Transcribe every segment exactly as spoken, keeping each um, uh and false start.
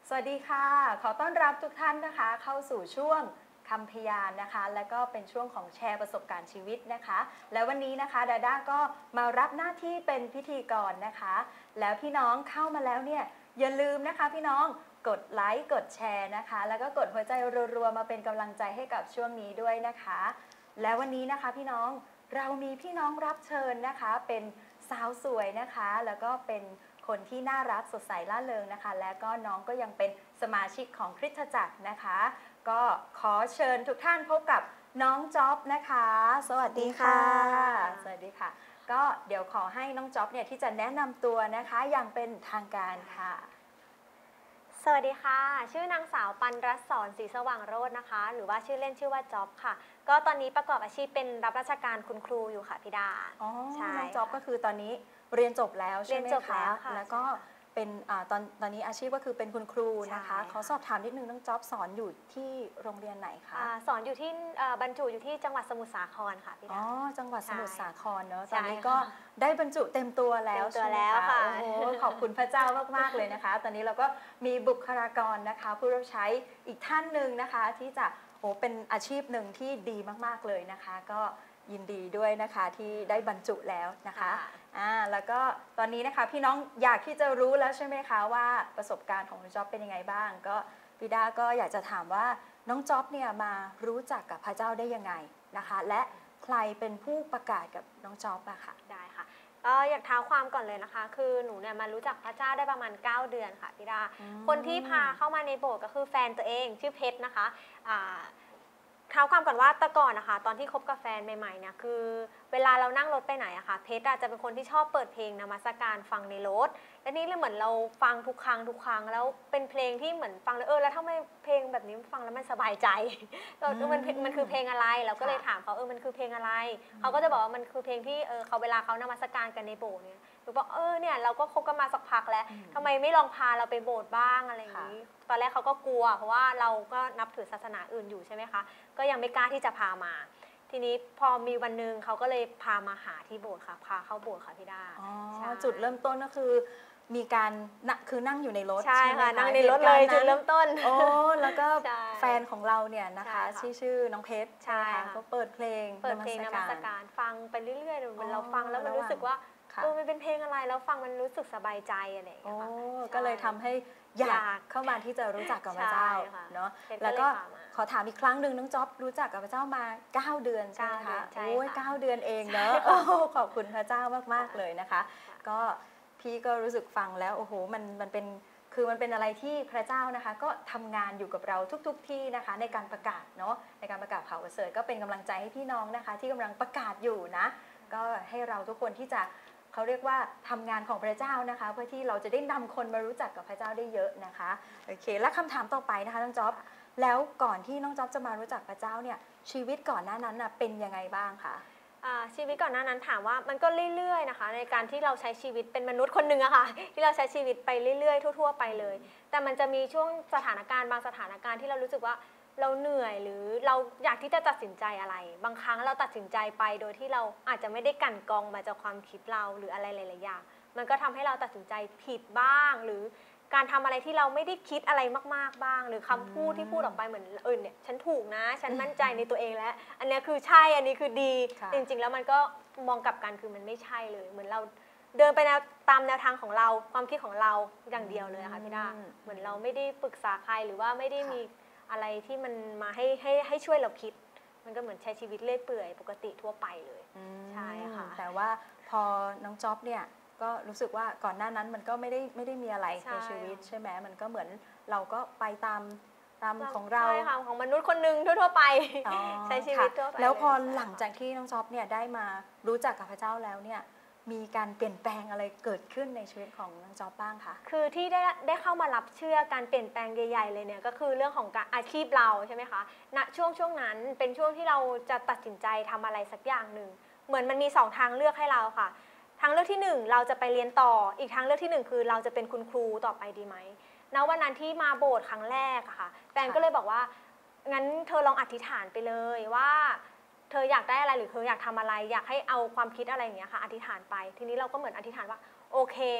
สวัสดีค่ะขอต้อนรับทุกท่านนะคะเข้าสู่ช่วงคำพยานนะคะและก็เป็นช่วงของแชร์ประสบการณ์ชีวิตนะคะและวันนี้นะคะดาด้าก็มารับหน้าที่เป็นพิธีกรนะคะแล้วพี่น้องเข้ามาแล้วเนี่ยอย่าลืมนะคะพี่น้องกดไลค์กดแชร์นะคะแล้วก็กดหัวใจรัวๆมาเป็นกำลังใจให้กับช่วงนี้ด้วยนะคะและวันนี้นะคะพี่น้องเรามีพี่น้องรับเชิญนะคะเป็นสาวสวยนะคะแล้วก็เป็นคนที่น่ารักสดใสร่าเริงนะคะและก็น้องก็ยังเป็นสมาชิกของคริสตจักรนะคะก็ขอเชิญทุกท่านพบกับน้องจ๊อบนะคะสวัสดีค่ะสวัสดีค่ะก็เดี๋ยวขอให้น้องจ๊อบเนี่ยที่จะแนะนำตัวนะคะอย่างเป็นทางการค่ะสวัสดีค่ะชื่อนางสาวปันรัศสอนศรีสว่างโรจน์นะคะหรือว่าชื่อเล่นชื่อว่าจ๊อบค่ะก็ตอนนี้ประกอบอาชีพเป็นรับราชการคุณครูอยู่ค่ะพี่ดาอ๋อใช่น้องจ๊อบก็คือตอนนี้เรียนจบแล้วใช่ไหมคะเรียนจบแล้วค่ะแล้วก็เป็นอ่าตอนตอนนี้อาชีพก็คือเป็นคุณครูนะคะขอสอบถามนิดนึงน้องจ๊อบสอนอยู่ที่โรงเรียนไหนคะสอนอยู่ที่บรรจุอยู่ที่จังหวัดสมุทรสาครค่ะพี่ดาอ๋อจังหวัดสมุทรสาครเนอะตอนนี้ก็ได้บรรจุเต็มตัวแล้วใช่ไหมคะโอ้โหขอบคุณพระเจ้ามากๆเลยนะคะตอนนี้เราก็มีบุคลากรนะคะผู้รับใช้อีกท่านหนึ่งนะคะที่จะโอ้เป็นอาชีพหนึ่งที่ดีมากๆเลยนะคะก็ยินดีด้วยนะคะที่ได้บรรจุแล้วนะคะอ่าแล้วก็ตอนนี้นะคะพี่น้องอยากที่จะรู้แล้วใช่ไหมคะว่าประสบการณ์ของน้องจ๊อบเป็นยังไงบ้างก็พี่ดาก็อยากจะถามว่าน้องจ๊อบเนี่ยมารู้จักกับพระเจ้าได้ยังไงนะคะและใครเป็นผู้ประกาศกับน้องจ๊อบอะค่ะได้ค่ะก็อยากเท้าความก่อนเลยนะคะคือหนูเนี่ยมารู้จักพระเจ้าได้ประมาณเก้าเดือนค่ะพี่ดาคนที่พาเข้ามาในโบสถ์ก็คือแฟนตัวเองชื่อเพชรนะคะอ่าเท้าความก่อนว่าแต่ก่อนนะคะตอนที่คบกับแฟนใหม่ๆเนี่ยคือเวลาเรานั่งรถไปไหนอะค่ะเพชรจะเป็นคนที่ชอบเปิดเพลงนมัสการฟังในรถและนี่เลยเหมือนเราฟังทุกครั้งทุกครั้งแล้วเป็นเพลงที่เหมือนฟังแล้วเออแล้วทำไมเพลงแบบนี้ฟังแล้วมันสบายใจเออมันมันคือเพลงอะไรเราก็เลยถามเขาเออมันคือเพลงอะไรเขาก็จะบอกว่ามันคือเพลงที่เออเขาเวลาเขานมัสการกันในโบสถ์เนี่ยหนูบอกเออเนี่ยเราก็คบกันมาสักพักแล้วทำไมไม่ลองพาเราไปโบสถ์บ้างอะไรอย่างนี้ตอนแรกเขาก็กลัวเพราะว่าเราก็นับถือศาสนาอื่นอยู่ใช่ไหมคะก็ยังไม่กล้าที่จะพามาทีนี้พอมีวันหนึ่งเขาก็เลยพามาหาที่โบสถ์ค่ะพาเข้าโบสถ์ค่ะพี่ดาอ๋อจุดเริ่มต้นก็คือมีการนะคือนั่งอยู่ในรถใช่ค่ะนั่งในรถเลยจุดเริ่มต้นโอ้แล้วก็แฟนของเราเนี่ยนะคะชื่อชื่อน้องเพชรใช่ค่ะเขาเปิดเพลงเปิดเพลงนมัสการฟังไปเรื่อยๆเหมือนเราฟังแล้วมันรู้สึกว่าเออมันเป็นเพลงอะไรแล้วฟังมันรู้สึกสบายใจอะไรอย่างเงี้ยค่ะก็เลยทำให้อยากเข้ามาที่จะรู้จักกับพระเจ้าเนาะแล้วก็ขอถามอีกครั้งหนึ่งน้องจ๊อบรู้จักกับพระเจ้ามาเก้าเดือนใช่ไหมคะโอ้ยเก้าเดือนเองเนาะขอบคุณพระเจ้ามากๆเลยนะคะก็พี่ก็รู้สึกฟังแล้วโอ้โหมันมันเป็นคือมันเป็นอะไรที่พระเจ้านะคะก็ทำงานอยู่กับเราทุกๆที่นะคะในการประกาศเนาะในการประกาศข่าวประเสริฐก็เป็นกำลังใจให้พี่น้องนะคะที่กำลังประกาศอยู่นะก็ให้เราทุกคนที่จะเขาเรียกว่าทำงานของพระเจ้านะคะเพื่อที่เราจะได้นำคนมารู้จักกับพระเจ้าได้เยอะนะคะโอเคและคำถามต่อไปนะคะน้องจ๊อบแล้วก่อนที่น้องจ๊อบจะมารู้จักพระเจ้าเนี่ยชีวิตก่อนหน้านั้นนะเป็นยังไงบ้างคะชีวิตก่อนหน้านั้นถามว่ามันก็เรื่อยๆนะคะในการที่เราใช้ชีวิตเป็นมนุษย์คนหนึ่งอะค่ะที่เราใช้ชีวิตไปเรื่อยๆทั่วๆไปเลยแต่มันจะมีช่วงสถานการณ์บางสถานการณ์ที่เรารู้สึกว่าเราเหนื่อยหรือเราอยากที่จะตัดสินใจอะไรบางครั้งเราตัดสินใจไปโดยที่เราอาจจะไม่ได้กั่นกรองมาจากความคิดเราหรืออะไรหลายๆอย่างมันก็ทำให้เราตัดสินใจผิดบ้างหรือการทำอะไรที่เราไม่ได้คิดอะไรมากๆบ้างหรือคำพูดที่พูดออกไปเหมือนเออเนี่ยฉันถูกนะฉันมั่นใจในตัวเองแล้วอันนี้คือใช่อันนี้คือดีจริงๆแล้วมันก็มองกลับกันคือมันไม่ใช่เลยเหมือนเราเดินไปแนวตามแนวทางของเราความคิดของเราอย่างเดียวเลยค่ะพี่ดาเหมือนเราไม่ได้ปรึกษาใครหรือว่าไม่ได้มีอะไรที่มันมาให้ให้ให้ช่วยเราคิดมันก็เหมือนใช้ชีวิตเรื่อยเปื่อยปกติทั่วไปเลยใช่ค่ะแต่ว่าพอน้องจ๊อบเนี่ยก็รู้สึกว่าก่อนหน้านั้นมันก็ไม่ได้ไม่ได้มีอะไรในชีวิตใช่ไหมมันก็เหมือนเราก็ไปตามตามของเราใช่ค่ะของมนุษย์คนหนึ่งทั่วๆไปใช้ชีวิตทั่วไปแล้วพอหลังจากที่น้องจ๊อบเนี่ยได้มารู้จักกับพระเจ้าแล้วเนี่ยมีการเปลี่ยนแปลงอะไรเกิดขึ้นในชีวิตของน้องจ๊อบบ้างคะคือที่ได้ได้เข้ามารับเชื่อการเปลี่ยนแปลงใหญ่ๆเลยเนี่ยก็คือเรื่องของการอาชีพเราใช่ไหมคะณช่วงช่วงนั้นเป็นช่วงที่เราจะตัดสินใจทำอะไรสักอย่างหนึ่งเหมือนมันมีสองทางเลือกให้เราค่ะทางเลือกที่หนึ่งเราจะไปเรียนต่ออีกทางเลือกที่หนึ่งคือเราจะเป็นคุณครูต่อไปดีไหมณวันนั้นที่มาโบสถ์ครั้งแรกอะค่ะแฟนก็เลยบอกว่างั้นเธอลองอธิษฐานไปเลยว่าเธออยากได้อะไรหรือเธออยากทำอะไรอยากให้เอาความคิดอะไรอย่างเงี้ยค่ะอธิษฐานไปทีนี้เราก็เหมือนอธิษฐานว่าโอเค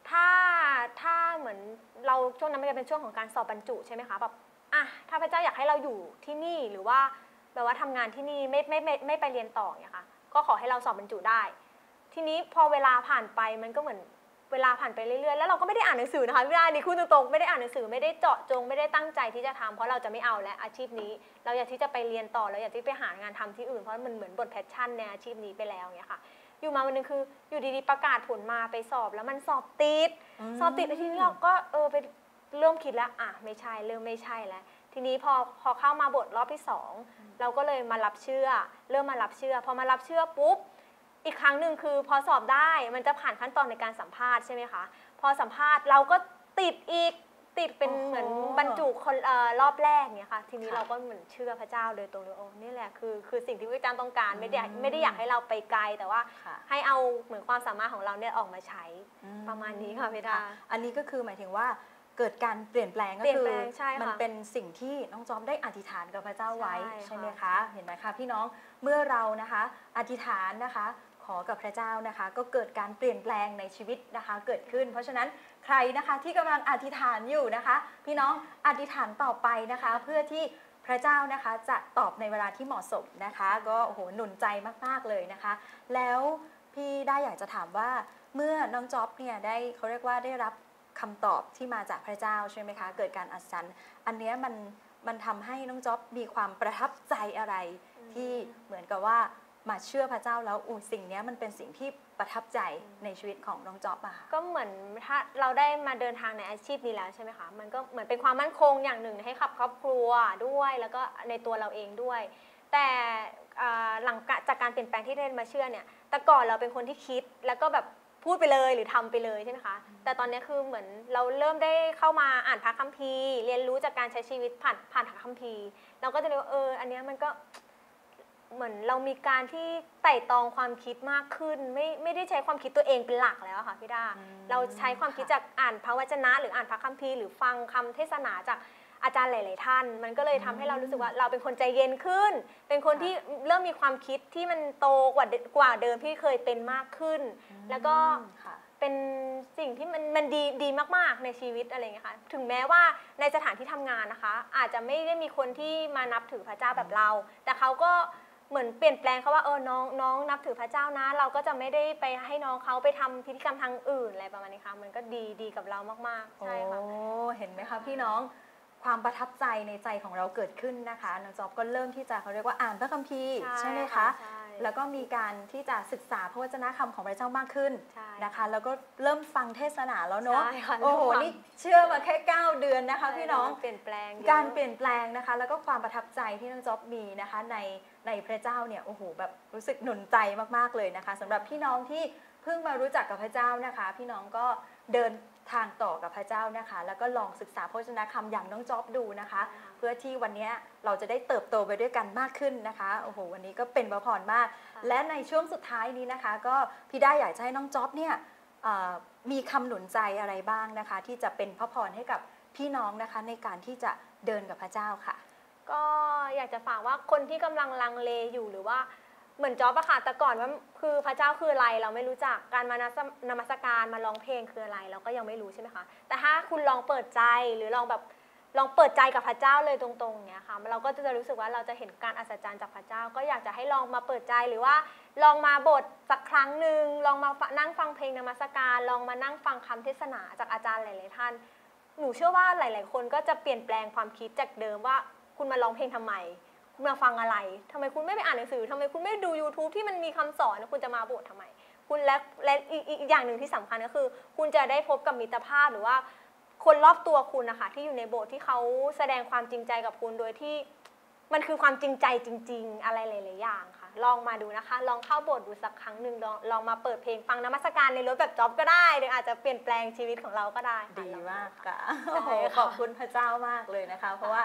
ถ้าถ้าเหมือนเราช่วงนั้นมันจะเป็นช่วงของการสอบบรรจุใช่ไหมคะแบบอ่ะถ้าพระเจ้าอยากให้เราอยู่ที่นี่หรือว่าแบบว่าทำงานที่นี่ไม่ไม่ไม่ไม่ไปเรียนต่อเนี่ยค่ะก็ขอให้เราสอบบรรจุได้ ทีนี้พอเวลาผ่านไปมันก็เหมือนเวลาผ่านไปเรื่อยๆแล้วเราก็ไม่ได้อ่านหนังสือนะคะพี่ดานี่คุณตรงๆไม่ได้อ่านหนังสือไม่ได้เจาะจงไม่ได้ตั้งใจที่จะทำเพราะเราจะไม่เอาแล้วอาชีพนี้เราอยากที่จะไปเรียนต่อเราอยากที่ไปหางานทำที่อื่นเพราะมันเหมือนบทแพชชั่นในอาชีพนี้ไปแล้วเนี่ยค่ะอยู่มาวันนึงคืออยู่ดีๆประกาศผลมาไปสอบแล้วมันสอบติดสอบติดแล้วทีนี้เราก็เออไปเริ่มคิดแล้วอ่ะไม่ใช่เริ่มไม่ใช่แล้วทีนี้พอพอเข้ามาบทรอบที่สองเราก็เลยมารับเชื่อเริ่มมารับเชื่อพอมารับเชื่อปุ๊บอีกครั้งหนึ่งคือพอสอบได้มันจะผ่านขั้นตอนในการสัมภาษณ์ใช่ไหมคะพอสัมภาษณ์เราก็ติดอีกติดเป็นเหมือนบรรจุคนเอ่อรอบแรกเนี่ยค่ะทีนี้เราก็เหมือนเชื่อพระเจ้าโดยตรงเลยโอ้นี่แหละคือคือสิ่งที่พระเจ้าต้องการไม่ได้ไม่ได้อยากให้เราไปไกลแต่ว่าให้เอาเหมือนความสามารถของเราเนี่ยออกมาใช้ประมาณนี้ค่ะพี่ดาอันนี้ก็คือหมายถึงว่าเกิดการเปลี่ยนแปลงก็คือมันเป็นสิ่งที่น้องจอมได้อธิษฐานกับพระเจ้าไว้ใช่ไหมคะเห็นไหมคะพี่น้องเมื่อเรานะคะอธิษฐานนะคะขอกับพระเจ้านะคะก็เกิดการเปลี่ยนแปลงในชีวิตนะคะเกิดขึ้นเพราะฉะนั้นใครนะคะที่กำลังอธิษฐานอยู่นะคะพี่น้องอธิษฐานต่อไปนะคะเพื่อที่พระเจ้านะคะจะตอบในเวลาที่เหมาะสมนะคะก็โอ้โหหนุนใจมากๆเลยนะคะแล้วพี่ได้อยากจะถามว่าเมื่อน้องจ๊อบเนี่ยได้เขาเรียกว่าได้รับคำตอบที่มาจากพระเจ้าใช่ไหมคะเกิดการอัศจรรย์อันนี้มันมันทำให้น้องจ๊อบมีความประทับใจอะไรที่เหมือนกับว่ามาเชื่อพระเจ้าแล้วอู้สิ่งนี้มันเป็นสิ่งที่ประทับใจในชีวิตของน้องจ๊อบอะค่ะก็เหมือนถ้าเราได้มาเดินทางในอาชีพนี้แล้วใช่ไหมคะมันก็เหมือนเป็นความมั่นคงอย่างหนึ่งให้ขับครอบครัวด้วยแล้วก็ในตัวเราเองด้วยแต่หลังจากการเปลี่ยนแปลงที่ได้มาเชื่อเนี่ยแต่ก่อนเราเป็นคนที่คิดแล้วก็แบบพูดไปเลยหรือทำไปเลยใช่ไหมคะแต่ตอนนี้คือเหมือนเราเริ่มได้เข้ามาอ่านพระคัมภีร์เรียนรู้จากการใช้ชีวิตผ่านผ่านพระคัมภีร์เราก็จะรู้ว่าเอออันนี้มันก็เหมือนเรามีการที่ไต่ตองความคิดมากขึ้นไม่ไม่ได้ใช้ความคิดตัวเองเป็นหลักแล้วค่ะพี่ดาเราใช้ความคิดจากอ่านพระวจนะหรืออ่านพระคัมภีร์หรือฟังคำเทศนาจากอาจารย์หลายๆท่านมันก็เลยทำให้เรารู้สึกว่าเราเป็นคนใจเย็นขึ้นเป็นคนที่เริ่มมีความคิดที่มันโตกว่ากว่าเดิมที่เคยเป็นมากขึ้นแล้วก็เป็นสิ่งที่มันมันดีดีมากๆในชีวิตอะไรเงี้ยค่ะถึงแม้ว่าในสถานที่ทำงานนะคะอาจจะไม่ได้มีคนที่มานับถือพระเจ้าแบบเราแต่เขาก็เหมือนเปลี่ยนแปลงเขาว่าเออน้องน้องนับถือพระเจ้านะเราก็จะไม่ได้ไปให้น้องเขาไปทำพิธีกรรมทางอื่นอะไรประมาณนี้ค่ะมันก็ดีดีกับเรามากๆใช่ค่ะโอ้เห็นไหมคะพี่น้องความประทับใจในใจของเราเกิดขึ้นนะคะน้องจ๊อบก็เริ่มที่จะเขาเรียกว่าอ่านพระคัมภีร์ใช่ไหมคะแล้วก็มีการที่จะศึกษาพระวจนะคำของพระเจ้ามากขึ้นนะคะแล้วก็เริ่มฟังเทศนาแล้วเนาะโอ้โหนี่เชื่อมาแค่เก้าเดือนนะคะพี่น้องเปลี่ยนแปลงการเปลี่ยนแปลงนะคะแล้วก็ความประทับใจที่น้องจ๊อบมีนะคะในในพระเจ้าเนี่ยโอ้โหแบบรู้สึกหนุนใจมากๆเลยนะคะสำหรับพี่น้องที่เพิ่งมารู้จักกับพระเจ้านะคะพี่น้องก็เดินทางต่อกับพระเจ้านะคะแล้วก็ลองศึกษาพระวจนะคำอย่างน้องจ๊อบดูนะคะเพื่อที่วันนี้เราจะได้เติบโตไปด้วยกันมากขึ้นนะคะโอ้โหวันนี้ก็เป็นพระพรมากและในช่วงสุดท้ายนี้นะคะก็พี่ได้อยากจะให้น้องจ๊อบเนี่ยมีคำหนุนใจอะไรบ้างนะคะที่จะเป็นพระพรให้กับพี่น้องนะคะในการที่จะเดินกับพระเจ้าค่ะก็อยากจะฝากว่าคนที่กำลังลังเลอยู่หรือว่าเหมือนจ๊อบอะค่ะแต่ก่อนว่าคือพระเจ้าคืออะไรเราไม่รู้จักการมานมัสการมาร้องเพลงคืออะไรเราก็ยังไม่รู้ใช่ไหมคะแต่ถ้าคุณลองเปิดใจหรือลองแบบลองเปิดใจกับพระเจ้าเลยตรงๆเนี้ยค่ะเราก็จะรู้สึกว่าเราจะเห็นการอัศจรรย์จากพระเจ้าก็อยากจะให้ลองมาเปิดใจหรือว่าลองมาบทสักครั้งหนึ่งลองมานั่งฟังเพลงนมัสการลองมานั่งฟังคำเทศนาจากอาจารย์หลายๆท่านหนูเชื่อว่าหลายๆคนก็จะเปลี่ยนแปลงความคิดจากเดิมว่าคุณมาร้องเพลงทำไมคุณมาฟังอะไรทำไมคุณไม่ไปอ่านหนังสือทำไมคุณไม่ดู ยูทูบ ที่มันมีคำสอนคุณจะมาโบสถ์ทำไมคุณและและอีกอย่างหนึ่งที่สำคัญก็คือคุณจะได้พบกับมิตรภาพหรือว่าคนรอบตัวคุณนะคะที่อยู่ในโบสถ์ที่เขาแสดงความจริงใจกับคุณโดยที่มันคือความจริงใจจริงๆอะไรหลายๆอย่างค่ะลองมาดูนะคะลองเข้าโบสถ์ดูสักครั้งหนึ่งลองลองมาเปิดเพลงฟังนมัสการในรถแบบจ๊อบก็ได้หรืออาจจะเปลี่ยนแปลงชีวิตของเราก็ได้ดีมากค่ะขอบคุณพระเจ้ามากเลยนะคะเพราะว่า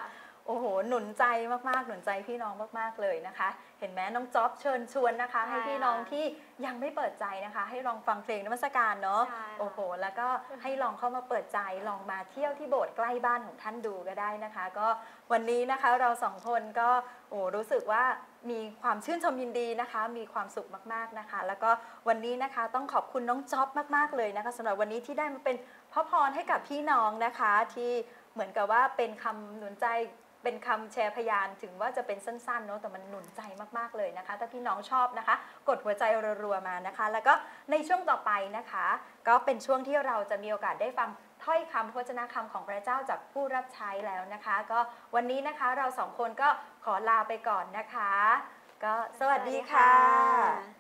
โอ้โหหนุนใจมากๆหนุนใจพี่น้องมากๆเลยนะคะ เห็นไหมน้องจ๊อบเชิญชวนนะคะใช่ให้พี่น้องที่ยังไม่เปิดใจนะคะ ให้ลองฟังเพลงนมัสการเนาะใช่ค่ะโอ้โหแล้วก็ให้ลองเข้ามาเปิดใจลองมาเที่ยวที่โบสถ์ใกล้บ้านของท่านดูก็ได้นะคะ ก็วันนี้นะคะเราสองคนก็โอ้รู้สึกว่ามีความชื่นชมยินดีนะคะ มีความสุขมากๆนะคะ แล้วก็วันนี้นะคะต้องขอบคุณน้องจ๊อบมากๆเลยนะคะสำหรับวันนี้ที่ได้มาเป็นพระพรให้กับพี่น้องนะคะที่เหมือนกับว่าเป็นคำหนุนใจเป็นคำแชร์พยานถึงว่าจะเป็นสั้นๆเนาะแต่มันหนุนใจมากๆเลยนะคะถ้าพี่น้องชอบนะคะ กดหัวใจรัวๆมานะคะ แล้วก็ในช่วงต่อไปนะคะ ก็เป็นช่วงที่เราจะมีโอกาสได้ฟังถ้อยคำพระวจนะคำของพระเจ้าจากผู้รับใช้แล้วนะคะ ก็วันนี้นะคะเราสองคนก็ขอลาไปก่อนนะคะ ก็สวัสดีค่ะ